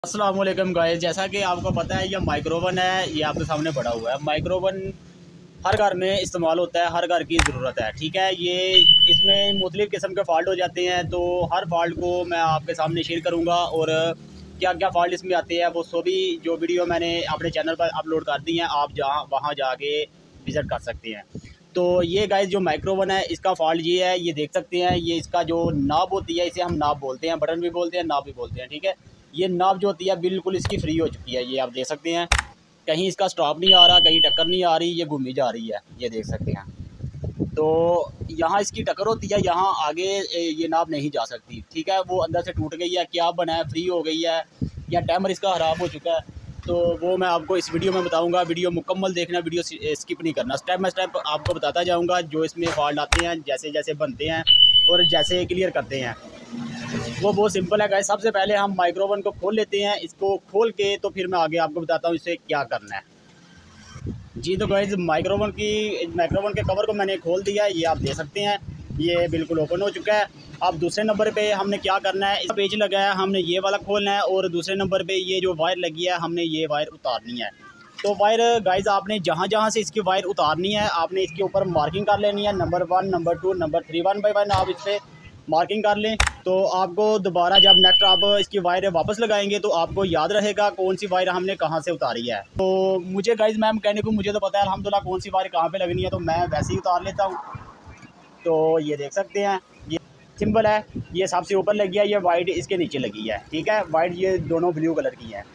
अस्सलाम वालेकुम गाइस, जैसा कि आपको पता है ये माइक्रोवन है। ये आपके सामने पड़ा हुआ है। माइक्रोवन हर घर में इस्तेमाल होता है, हर घर की ज़रूरत है। ठीक है, ये इसमें मुख्तलिफ़ किस्म के फ़ाल्ट हो जाते हैं, तो हर फ़ाल्ट को मैं आपके सामने शेयर करूंगा और क्या क्या फ़ाल्ट इसमें आते हैं वो सभी जो वीडियो मैंने अपने चैनल पर अपलोड कर दी हैं, आप जहाँ वहाँ जाके विज़िट कर सकते हैं। तो ये गाइस जो माइक्रोवन है इसका फ़ाल्ट ये है, ये देख सकते हैं। ये इसका जो नॉब होती है इसे हम नॉब बोलते हैं, बटन भी बोलते हैं, नॉब भी बोलते हैं। ठीक है, ये नॉब जो होती है बिल्कुल इसकी फ्री हो चुकी है। ये आप देख सकते हैं, कहीं इसका स्टॉप नहीं आ रहा, कहीं टक्कर नहीं आ रही, ये घूमी जा रही है। ये देख सकते हैं। तो यहाँ इसकी टक्कर होती है, यहाँ आगे ये नाप नहीं जा सकती। ठीक है, वो अंदर से टूट गई है, क्या बना है, फ्री हो गई है या टाइमर इसका ख़राब हो चुका है, तो वो मैं आपको इस वीडियो में बताऊंगा। वीडियो मुकम्मल देखना, वीडियो स्किप नहीं करना। स्टेप बाय स्टेप आपको बताता जाऊंगा जो इसमें फॉल्ट आते हैं, जैसे जैसे बनते हैं और जैसे क्लियर करते हैं। वो बहुत सिंपल है गाइस। सबसे पहले हम माइक्रोवन को खोल लेते हैं। इसको खोल के तो फिर मैं आगे आपको बताता हूँ इसे क्या करना है। जी तो गाइस माइक्रोवन के कवर को मैंने खोल दिया है, ये आप देख सकते हैं। ये बिल्कुल ओपन हो चुका है। अब दूसरे नंबर पे हमने क्या करना है, इस पेज लगा है, हमने ये वाला खोलना है और दूसरे नंबर पे ये जो वायर लगी है हमने ये वायर उतारनी है। तो वायर गाइस आपने जहाँ जहाँ से इसकी वायर उतारनी है आपने इसके ऊपर मार्किंग कर लेनी है, नंबर 1, नंबर 2, नंबर 3, 1 बाय 1 आप इस पर मार्किंग कर लें। तो आपको दोबारा जब नेक्स्ट आप इसकी वायर वापस लगाएंगे तो आपको याद रहेगा कौन सी वायर हमने कहाँ से उतारी है। तो मुझे गाइस मैं मैकेनिक हूँ, मुझे तो पता है अल्हम्दुलिल्लाह कौन सी वायर कहाँ पे लगनी है, तो मैं वैसे ही उतार लेता हूँ। तो ये देख सकते हैं, ये सिंपल है। ये सबसे ऊपर लगी है, ये वाइट इसके नीचे लगी है। ठीक है, वाइट ये दोनों ब्लू कलर की है।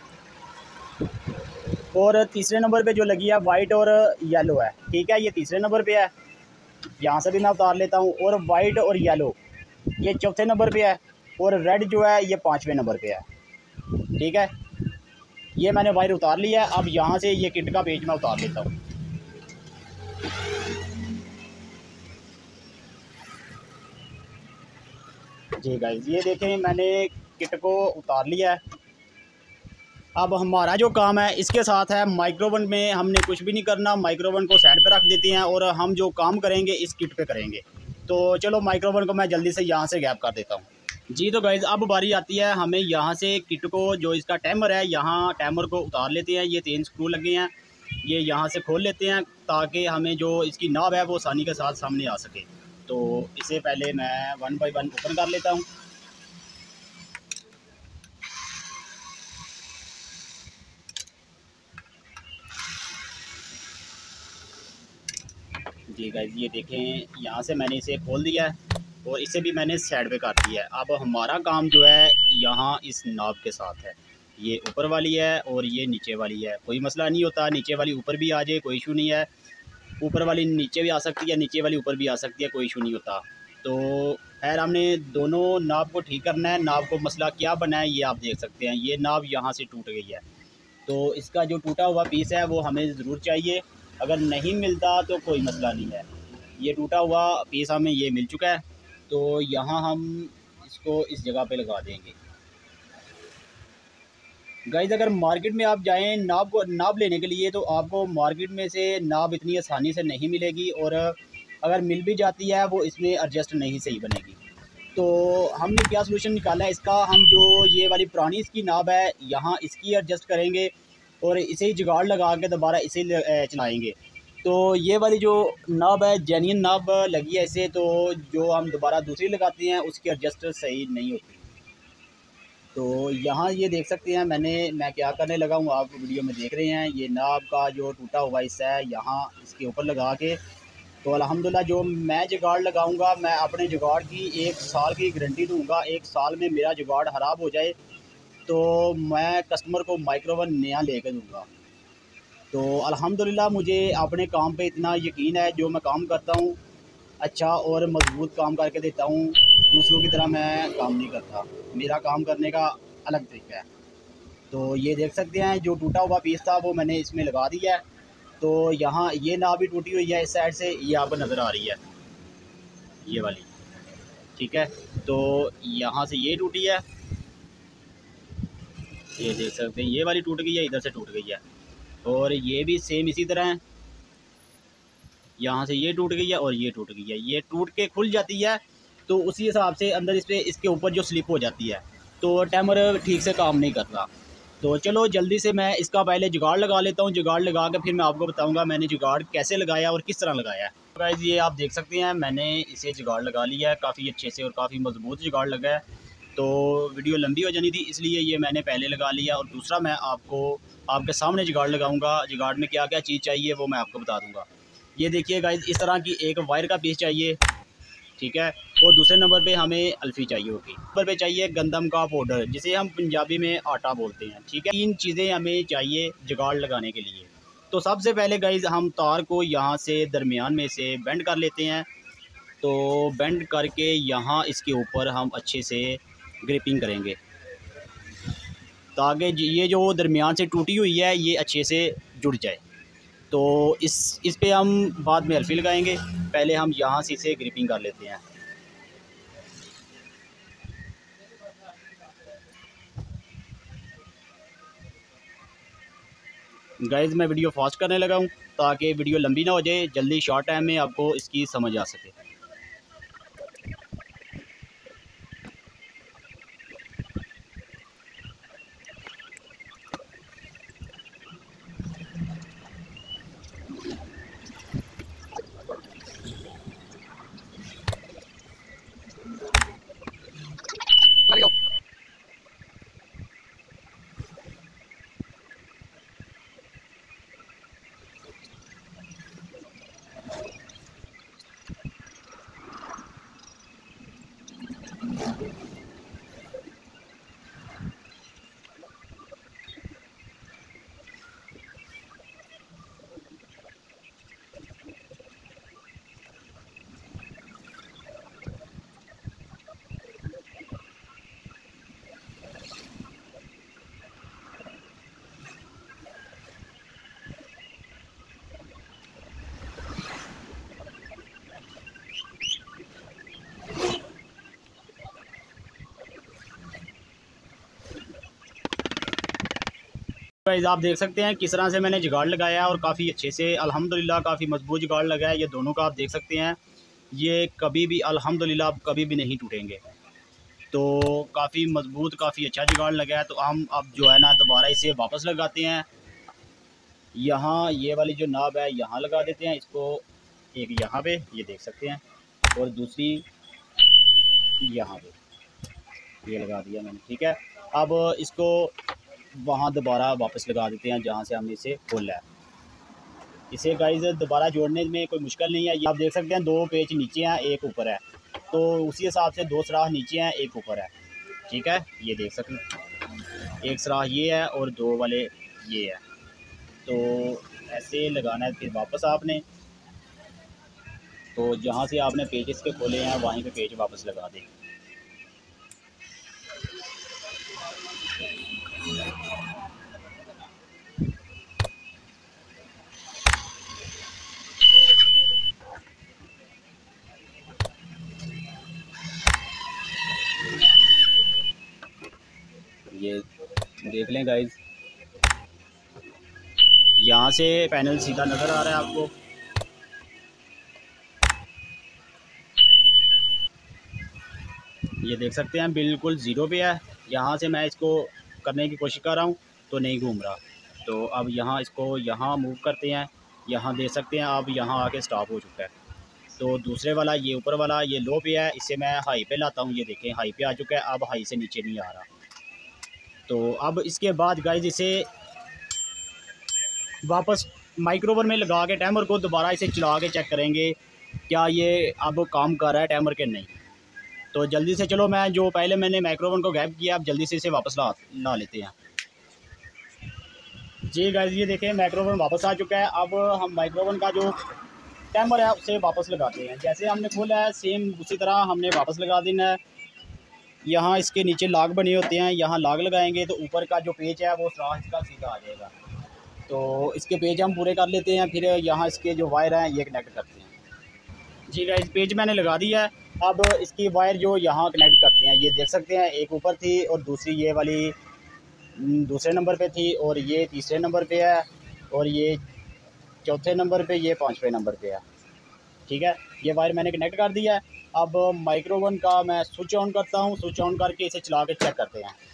और तीसरे नंबर पे जो लगी है वाइट और येलो है। ठीक है, ये तीसरे नंबर पे है, यहाँ से भी मैं उतार लेता हूँ। और वाइट और येलो ये चौथे नंबर पे है और रेड जो है ये 5वें नंबर पे है। ठीक है, ये मैंने वायर उतार लिया है। अब यहाँ से ये किट का पेज मैं उतार लेता हूँ। जी गाइस ये देखें, मैंने किट को उतार लिया है। अब हमारा जो काम है इसके साथ है, माइक्रोवन में हमने कुछ भी नहीं करना। माइक्रोवन को साइड पे रख देते हैं और हम जो काम करेंगे इस किट पे करेंगे। तो चलो माइक्रोवन को मैं जल्दी से यहाँ से गैप कर देता हूँ। जी तो गाइज़ अब बारी आती है, हमें यहाँ से किट को जो इसका टाइमर है यहाँ टाइमर को उतार लेते हैं। ये 3 स्क्रू लगे हैं, ये यहाँ से खोल लेते हैं ताकि हमें जो इसकी नॉब है वो आसानी के साथ सामने आ सके। तो इसे पहले मैं 1 बाय 1 ओपन कर लेता हूँ। जी गाइस ये देखें, यहाँ से मैंने इसे खोल दिया है और इसे भी मैंने साइड पे कर दिया है। अब हमारा काम जो है यहाँ इस नॉब के साथ है, ये ऊपर वाली है और ये नीचे वाली है। कोई मसला नहीं होता, नीचे वाली ऊपर भी आ जाए कोई इशू नहीं है, ऊपर वाली नीचे भी आ सकती है, नीचे वाली ऊपर भी आ सकती है, कोई इशू नहीं होता। तो खैर हमने दोनों नॉब को ठीक करना है। नॉब को मसला क्या बना है ये आप देख सकते हैं, ये नॉब यहाँ से टूट गई है। तो इसका जो टूटा हुआ पीस है वो हमें ज़रूर चाहिए। अगर नहीं मिलता तो कोई मसला नहीं है। ये टूटा हुआ पीस हमें ये मिल चुका है, तो यहाँ हम इसको इस जगह पे लगा देंगे। गाइस अगर मार्केट में आप जाएं नाप लेने के लिए तो आपको मार्केट में से नाप इतनी आसानी से नहीं मिलेगी, और अगर मिल भी जाती है वो इसमें एडजस्ट नहीं सही बनेगी। तो हमने क्या सोल्यूशन निकाला है इसका, हम जो ये वाली पुरानी इसकी नाप है यहाँ इसकी एडजस्ट करेंगे और इसे ही जुगाड़ लगा के दोबारा इसे चलाएँगे। तो ये वाली जो नॉब है जेन्युइन नॉब लगी है इसे, तो जो हम दोबारा दूसरी लगाते हैं उसकी एडजस्ट सही नहीं होती। तो यहाँ ये देख सकते हैं मैं क्या करने लगा हूँ, आप वीडियो में देख रहे हैं। ये नॉब का जो टूटा हुआ हिस्सा है यहाँ इसके ऊपर लगा के, तो अल्हम्दुलिल्लाह जो मैं जुगाड़ लगाऊंगा मैं अपने जुगाड़ की 1 साल की गारंटी दूंगा। 1 साल में मेरा जुगाड़ ख़राब हो जाए तो मैं कस्टमर को माइक्रोवन नया लेकर दूँगा। तो अल्हम्दुलिल्लाह मुझे अपने काम पे इतना यकीन है, जो मैं काम करता हूँ अच्छा और मज़बूत काम करके देता हूँ। दूसरों की तरह मैं काम नहीं करता, मेरा काम करने का अलग तरीका है। तो ये देख सकते हैं जो टूटा हुआ पीस था वो मैंने इसमें लगा दिया है। तो यहाँ ये नाव भी टूटी हुई है इस साइड से, ये आपको नज़र आ रही है ये वाली। ठीक है, तो यहाँ से ये टूटी है, ये देख सकते हैं ये वाली टूट गई है, इधर से टूट गई है। और ये भी सेम इसी तरह है, यहाँ से ये टूट गई है और ये टूट गई है। ये टूट के खुल जाती है तो उसी हिसाब से अंदर इस पर इसके ऊपर जो स्लिप हो जाती है तो टाइमर ठीक से काम नहीं करता। तो चलो जल्दी से मैं इसका पहले जुगाड़ लगा लेता हूँ। जुगाड़ लगा के फिर मैं आपको बताऊँगा मैंने जुगाड़ कैसे लगाया और किस तरह लगाया है। तो गाइस ये आप देख सकते हैं मैंने इसे जुगाड़ लगा लिया है काफ़ी अच्छे से और काफ़ी मज़बूत जुगाड़ लगा है। तो वीडियो लंबी हो जानी थी इसलिए ये मैंने पहले लगा लिया, और दूसरा मैं आपको आपके सामने जुगाड़ लगाऊंगा। जुगाड़ में क्या क्या चीज़ चाहिए वो मैं आपको बता दूंगा। ये देखिए गाइस इस तरह की एक वायर का पीस चाहिए, ठीक है। और दूसरे नंबर पे हमें अल्फ़ी चाहिए होगी। नंबर पे चाहिए गंदम का पाउडर जिसे हम पंजाबी में आटा बोलते हैं, ठीक है। 3 चीज़ें हमें चाहिए जुगाड़ लगाने के लिए। तो सबसे पहले गाइस हम तार को यहाँ से दरमियान में से बेंड कर लेते हैं। तो बेंड करके यहाँ इसके ऊपर हम अच्छे से ग्रिपिंग करेंगे ताकि ये जो दरमियान से टूटी हुई है ये अच्छे से जुड़ जाए। तो इस पे हम बाद में अल्फ़ी लगाएंगे, पहले हम यहाँ से इसे ग्रिपिंग कर लेते हैं। गाइस मैं वीडियो फास्ट करने लगा हूँ ताकि वीडियो लंबी ना हो जाए, जल्दी शॉर्ट टाइम में आपको इसकी समझ आ सके। गाइस आप देख सकते हैं किस तरह से मैंने जुगाड़ लगाया है और काफ़ी अच्छे से अल्हम्दुलिल्लाह काफ़ी मजबूत जुगाड़ लगा है। ये दोनों का आप देख सकते हैं ये कभी भी अल्हम्दुलिल्लाह कभी भी नहीं टूटेंगे। तो काफ़ी मजबूत काफ़ी अच्छा जुगाड़ लगा है। तो हम अब जो है ना दोबारा इसे वापस लगाते हैं। यहाँ ये वाली जो नाब है यहाँ लगा देते हैं इसको, एक यहाँ पे ये देख सकते हैं और दूसरी यहाँ पे ये लगा दिया मैंने, ठीक है। अब इसको वहाँ दोबारा वापस लगा देते हैं जहाँ से हमने इसे खोला है। इसे गाइस दोबारा जोड़ने में कोई मुश्किल नहीं है। ये आप देख सकते हैं 2 पेच नीचे हैं एक ऊपर है, तो उसी हिसाब से 2 सुराख नीचे हैं एक ऊपर है, ठीक है। ये देख सकते हैं एक सुराख ये है और 2 वाले ये है। तो ऐसे लगाना है फिर वापस आपने, तो जहाँ से आपने पेच इसके खोले हैं वहीं पे पेच वापस लगा दें। ये देख लें गाइस यहाँ से पैनल सीधा नज़र आ रहा है आपको। ये देख सकते हैं बिल्कुल ज़ीरो पे है। यहाँ से मैं इसको करने की कोशिश कर रहा हूँ तो नहीं घूम रहा। तो अब यहाँ इसको यहाँ मूव करते हैं, यहाँ देख सकते हैं अब यहाँ आके स्टॉप हो चुका है। तो दूसरे वाला ये ऊपर वाला ये लो पे है, इससे मैं हाई पे लाता हूँ। ये देखें हाई पे आ चुका है, अब हाई से नीचे नहीं आ रहा। तो अब इसके बाद गाइस इसे वापस माइक्रोवेव में लगा के टाइमर को दोबारा इसे चला के चेक करेंगे क्या ये अब काम कर रहा है टाइमर के नहीं। तो जल्दी से चलो मैं जो पहले मैंने माइक्रोवेव को गैप किया अब जल्दी से इसे वापस ला लेते हैं। जी गाइस ये देखें माइक्रोवेव वापस आ चुका है। अब हम माइक्रोवेव का जो टाइमर है उसे वापस लगाते हैं। जैसे हमने खोला है सेम उसी तरह हमने वापस लगा देना है। यहाँ इसके नीचे लाग बने होते हैं, यहाँ लाग लगाएंगे तो ऊपर का जो पेच है वो सुराख इसका सीधा आ जाएगा। तो इसके पेज हम पूरे कर लेते हैं, फिर यहाँ इसके जो वायर हैं ये कनेक्ट करते हैं। जी गाइस पेज मैंने लगा दिया है। अब इसकी वायर जो यहाँ कनेक्ट करते हैं ये देख सकते हैं एक ऊपर थी और दूसरी ये वाली दूसरे नंबर पे थी और ये तीसरे नंबर पे है और ये चौथे नंबर पे, ये 5वें नंबर पे है, ठीक है। ये वायर मैंने कनेक्ट कर दिया है। अब माइक्रोवन का मैं स्विच ऑन करता हूँ। स्विच ऑन करके इसे चला के चेक करते हैं।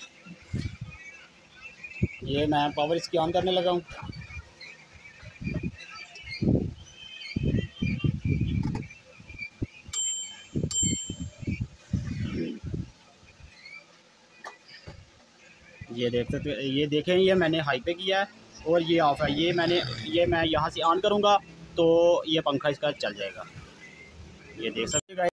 ये मैं पावर इसकी ऑन करने लगा हूँ। ये देख सकते, ये देखें, ये मैंने हाई पे किया है और ये ऑफ है। ये मैं यहाँ से ऑन करूँगा तो ये पंखा इसका चल जाएगा। ये देख सकते हैं।